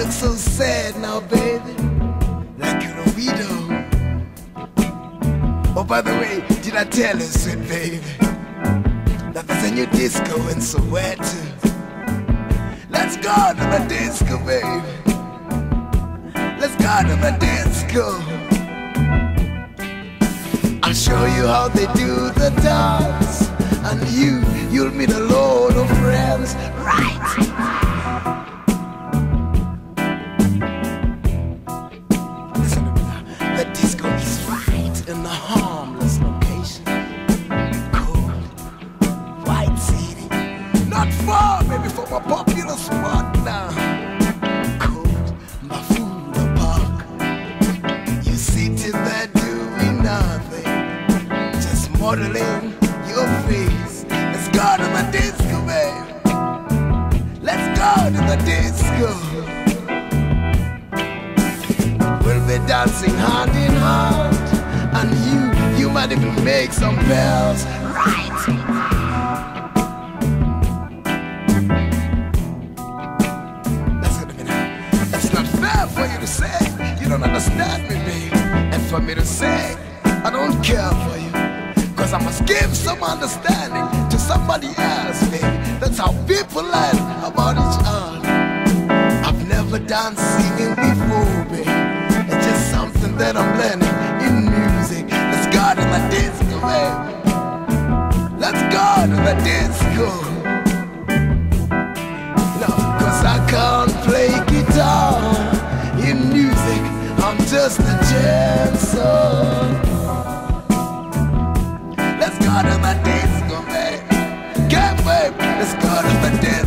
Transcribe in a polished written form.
look so sad now, baby, like you're a widow. Oh, by the way, did I tell you, sweet baby, that there's a new disco in Soweto? Let's go to the disco, baby. Let's go to the disco. I'll show you how they do the dance, and you'll meet a load of friends, right? Listen to me now. The disco is right in a harmless location, cold, white city, not far, maybe from a popular spot now. Cold, Mafuda Park. You sitting there doing nothing, just modeling your face. Let's go to the disco, baby. Let's go to the disco. We'll be dancing hand in hand, and you might even make some bells, right? It's not fair for you to say you don't understand me, baby, and for me to say I don't care for you, 'cause I must give some understanding to somebody else, baby. That's how people learn about each other. I've never done singing before, baby. It's just something that I'm learning in music. Let's go to the disco, baby. Let's go to the disco. No, 'cause I can't play guitar in music. I'm just a jam song. Let's go to the disco, baby. Get baby, let's go to the disco.